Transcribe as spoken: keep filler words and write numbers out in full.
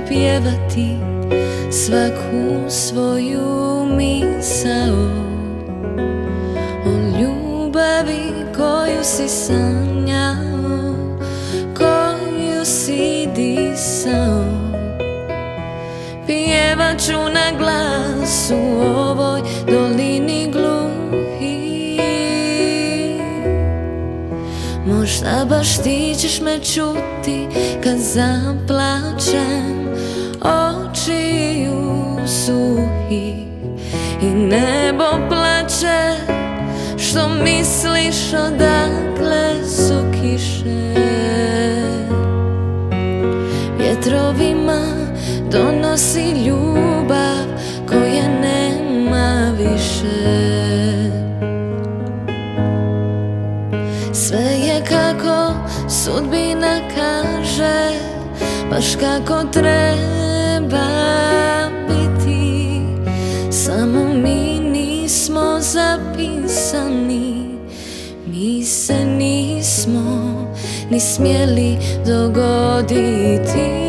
pjevati svaku svoju misao o ljubavi koju si sanjao, koju si disao. Pjevat ću na glas u ovoj dolini gluhih. Možda baš ti ćeš me čuti kad zaplačem očiju suhih i nebo plače što misliš odakle su kiše. Vjetrovima donosi ljubav koje nema više. Sve je kako sudbina kaže, baš kako treba biti. Samo mi nismo zapisani, mi se nismo ni smjeli dogoditi.